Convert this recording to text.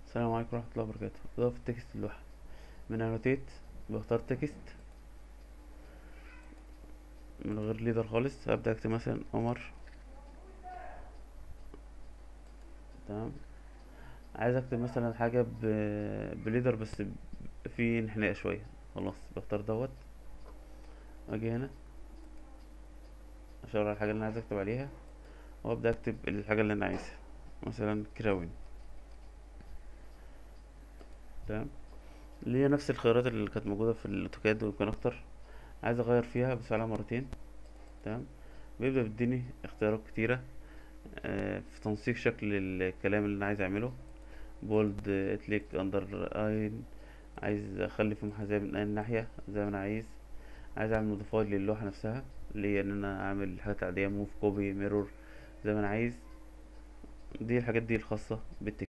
السلام عليكم ورحمة الله وبركاته. إضافة تكست اللوحة من انوتيت، بختار تكست من غير ليدر خالص. هبدأ اكتب مثلا عمر. تمام. عايز اكتب مثلا حاجة بليدر بس في انحناء شوية. خلاص بختار دوت، اجي هنا اشاور على الحاجة اللي انا عايز اكتب عليها وابدأ اكتب الحاجة اللي انا عايزها، مثلا كراون. تمام. اللي هي نفس الخيارات اللي كانت موجودة في الاوتوكاد ويمكن اكتر. عايز اغير فيها بس عليها مرتين. تمام. بيبدأ بيديني اختيارات كتيرة في تنسيق شكل الكلام اللي انا عايز اعمله. بولد، اتليك، اندر اين. عايز اخلي في محاذاة من اي ناحية زي ما انا عايز. عايز اعمل موديفاي للوحة نفسها، اللي هي ان انا اعمل حاجات عادية، موف، كوبي، ميرور، زي ما انا عايز. دي الحاجات دي الخاصة بالتكست.